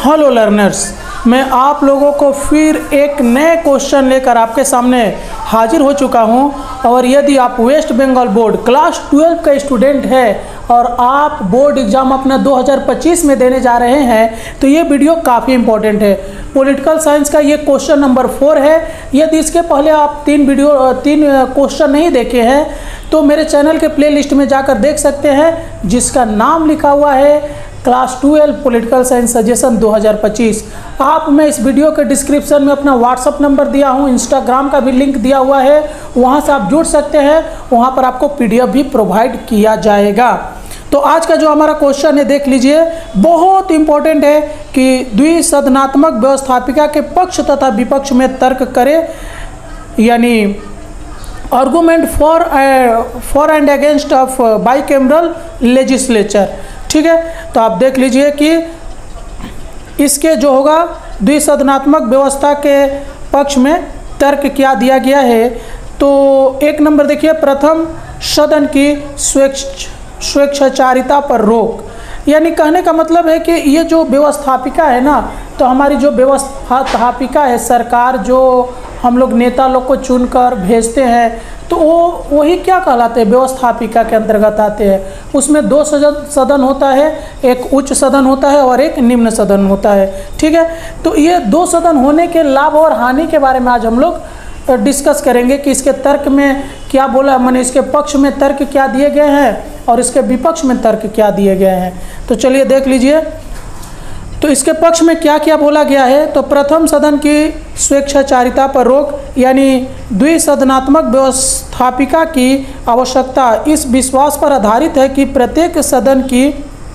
Hello learners, मैं आप लोगों को फिर एक नए क्वेश्चन लेकर आपके सामने हाजिर हो चुका हूं। और यदि आप वेस्ट बंगाल बोर्ड क्लास 12 का स्टूडेंट है और आप बोर्ड एग्ज़ाम अपना 2025 में देने जा रहे हैं तो ये वीडियो काफ़ी इंपॉर्टेंट है। पॉलिटिकल साइंस का ये क्वेश्चन नंबर 4 है। यदि इसके पहले आप तीन क्वेश्चन नहीं देखे हैं तो मेरे चैनल के प्लेलिस्ट में जाकर देख सकते हैं, जिसका नाम लिखा हुआ है क्लास 12 पॉलिटिकल साइंस सजेशन 2025। आप मैं इस वीडियो के डिस्क्रिप्शन में अपना व्हाट्सअप नंबर दिया हूं, इंस्टाग्राम का भी लिंक दिया हुआ है, वहां से आप जुड़ सकते हैं। वहां पर आपको पीडीएफ भी प्रोवाइड किया जाएगा। तो आज का जो हमारा क्वेश्चन है देख लीजिए, बहुत इंपॉर्टेंट है कि द्विसदनात्मक व्यवस्थापिका के पक्ष तथा विपक्ष में तर्क करें, यानी argument for and against of bicameral legislature. ठीक है, तो आप देख लीजिए कि इसके जो होगा द्विसदनात्मक व्यवस्था के पक्ष में तर्क क्या दिया गया है। तो एक नंबर देखिए, प्रथम सदन की स्वेच्छाचारिता पर रोक। यानी कहने का मतलब है कि ये जो व्यवस्थापिका है ना, तो हमारी जो व्यवस्थापिका है, सरकार जो हम लोग नेता लोग को चुनकर भेजते हैं, तो वो वही क्या कहलाते हैं, व्यवस्थापिका के अंतर्गत आते हैं। उसमें दो सदन होता है, एक उच्च सदन होता है और एक निम्न सदन होता है। ठीक है, तो ये दो सदन होने के लाभ और हानि के बारे में आज हम लोग डिस्कस करेंगे कि इसके तर्क में क्या बोला, मैंने इसके पक्ष में तर्क क्या दिए गए हैं और इसके विपक्ष में तर्क क्या दिए गए हैं। तो चलिए देख लीजिए, तो इसके पक्ष में क्या क्या बोला गया है। तो प्रथम सदन की स्वेच्छाचारिता पर रोक, यानी द्विसदनात्मक व्यवस्थापिका की आवश्यकता इस विश्वास पर आधारित है कि प्रत्येक सदन की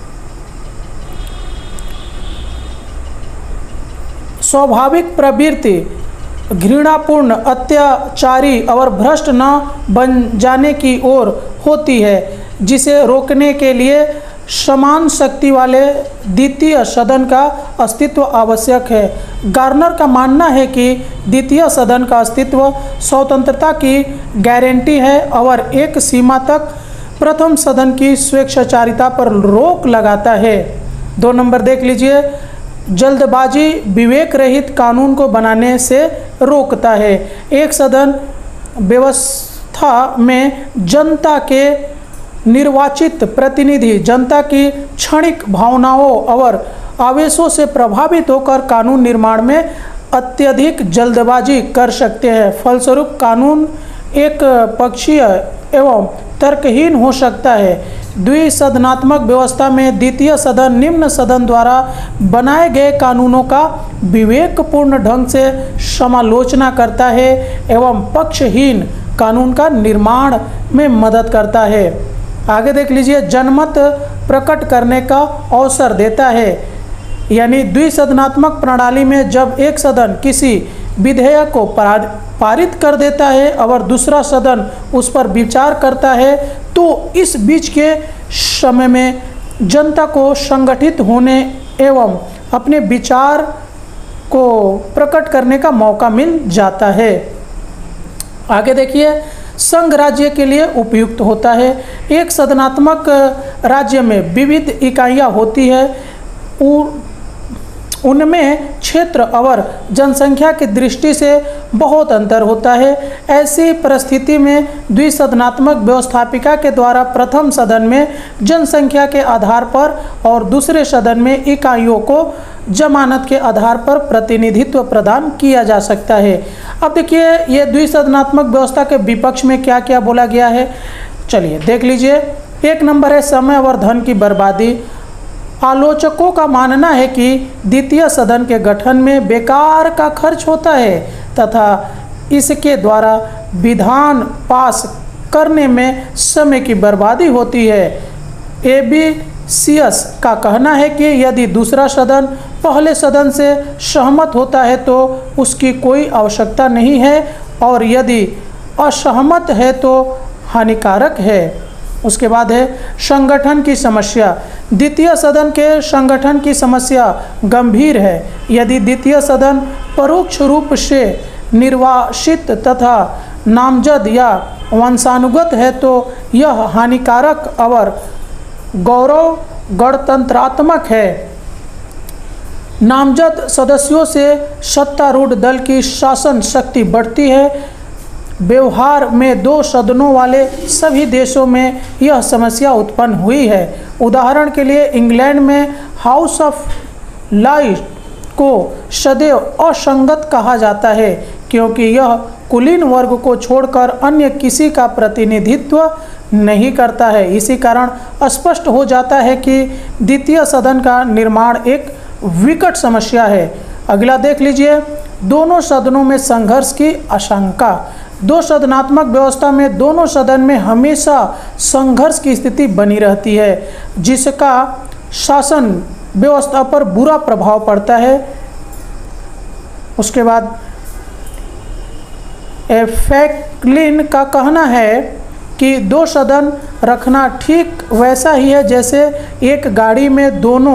स्वाभाविक प्रवृत्ति घृणापूर्ण, अत्याचारी और भ्रष्ट न बन जाने की ओर होती है, जिसे रोकने के लिए समान शक्ति वाले द्वितीय सदन का अस्तित्व आवश्यक है। गार्नर का मानना है कि द्वितीय सदन का अस्तित्व स्वतंत्रता की गारंटी है और एक सीमा तक प्रथम सदन की स्वेच्छाचारिता पर रोक लगाता है। 2 नंबर देख लीजिए, जल्दबाजी विवेक रहित कानून को बनाने से रोकता है। एक सदन व्यवस्था में जनता के निर्वाचित प्रतिनिधि जनता की क्षणिक भावनाओं और आवेशों से प्रभावित होकर कानून निर्माण में अत्यधिक जल्दबाजी कर सकते हैं। फलस्वरूप कानून एक पक्षीय एवं तर्कहीन हो सकता है। द्विसदनात्मक व्यवस्था में द्वितीय सदन निम्न सदन द्वारा बनाए गए कानूनों का विवेकपूर्ण ढंग से समालोचना करता है एवं पक्षहीन कानून का निर्माण में मदद करता है। आगे देख लीजिए, जनमत प्रकट करने का अवसर देता है। यानी द्विसदनात्मक प्रणाली में जब एक सदन किसी विधेयक को पारित कर देता है और दूसरा सदन उस पर विचार करता है, तो इस बीच के समय में जनता को संगठित होने एवं अपने विचार को प्रकट करने का मौका मिल जाता है। आगे देखिए, संघ राज्य के लिए उपयुक्त होता है। एक सदनात्मक राज्य में विविध इकाइयाँ होती है, उनमें क्षेत्र और जनसंख्या की दृष्टि से बहुत अंतर होता है। ऐसी परिस्थिति में द्विसदनात्मक व्यवस्थापिका के द्वारा प्रथम सदन में जनसंख्या के आधार पर और दूसरे सदन में इकाइयों को जमानत के आधार पर प्रतिनिधित्व प्रदान किया जा सकता है। अब देखिए, ये द्विसदनात्मक व्यवस्था के विपक्ष में क्या क्या बोला गया है, चलिए देख लीजिए। 1 नंबर है समय और धन की बर्बादी। आलोचकों का मानना है कि द्वितीय सदन के गठन में बेकार का खर्च होता है तथा इसके द्वारा विधान पास करने में समय की बर्बादी होती है। एबीसीएस का कहना है कि यदि दूसरा सदन पहले सदन से सहमत होता है तो उसकी कोई आवश्यकता नहीं है और यदि असहमत है तो हानिकारक है। उसके बाद है संगठन की समस्या। द्वितीय सदन के संगठन की समस्या गंभीर है। यदि द्वितीय सदन परोक्ष रूप से निर्वासित तथा नामजद या वंशानुगत है तो यह हानिकारक और गैर गणतंत्रात्मक है। नामजद सदस्यों से सत्तारूढ़ दल की शासन शक्ति बढ़ती है। व्यवहार में दो सदनों वाले सभी देशों में यह समस्या उत्पन्न हुई है। उदाहरण के लिए इंग्लैंड में हाउस ऑफ लॉर्ड्स को सदैव असंगत कहा जाता है, क्योंकि यह कुलीन वर्ग को छोड़कर अन्य किसी का प्रतिनिधित्व नहीं करता है। इसी कारण स्पष्ट हो जाता है कि द्वितीय सदन का निर्माण एक विकट समस्या है। अगला देख लीजिए, दोनों सदनों में संघर्ष की आशंका। दो सदनात्मक व्यवस्था में दोनों सदन में हमेशा संघर्ष की स्थिति बनी रहती है, जिसका शासन व्यवस्था पर बुरा प्रभाव पड़ता है। उसके बाद फ्रैंकलिन का कहना है कि दो सदन रखना ठीक वैसा ही है जैसे एक गाड़ी में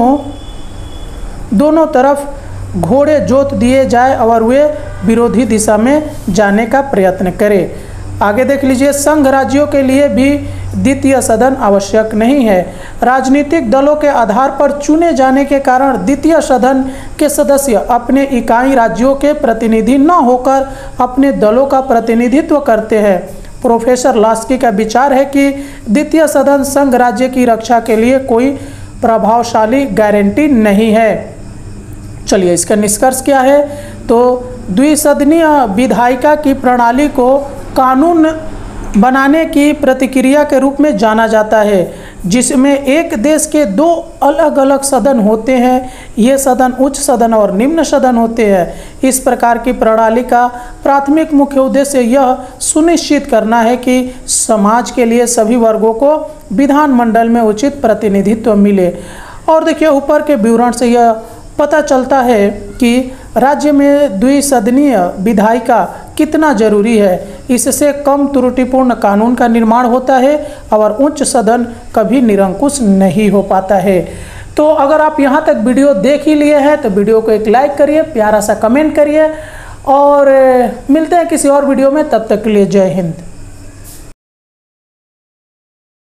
दोनों तरफ घोड़े जोत दिए जाए और वे विरोधी दिशा में जाने का प्रयत्न करें। आगे देख लीजिए, संघ राज्यों के लिए भी द्वितीय सदन आवश्यक नहीं है। राजनीतिक दलों के आधार पर चुने जाने के कारण द्वितीय सदन के सदस्य अपने इकाई राज्यों के प्रतिनिधि न होकर अपने दलों का प्रतिनिधित्व करते हैं। प्रोफेसर लास्की का विचार है कि द्वितीय सदन संघ राज्य की रक्षा के लिए कोई प्रभावशाली गारंटी नहीं है। चलिए, इसका निष्कर्ष क्या है? तो द्विसदनीय विधायिका की प्रणाली को कानून बनाने की प्रतिक्रिया के रूप में जाना जाता है, जिसमें एक देश के दो अलग अलग सदन होते हैं। ये सदन उच्च सदन और निम्न सदन होते हैं। इस प्रकार की प्रणाली का प्राथमिक मुख्य उद्देश्य यह सुनिश्चित करना है कि समाज के लिए सभी वर्गों को विधानमंडल में उचित प्रतिनिधित्व मिले। और देखिए, ऊपर के विवरण से यह पता चलता है कि राज्य में द्विसदनीय विधायिका कितना जरूरी है। इससे कम त्रुटिपूर्ण कानून का निर्माण होता है और उच्च सदन कभी निरंकुश नहीं हो पाता है। तो अगर आप यहाँ तक वीडियो देख ही लिए हैं तो वीडियो को एक लाइक करिए, प्यारा सा कमेंट करिए और मिलते हैं किसी और वीडियो में। तब तक के लिए जय हिंद।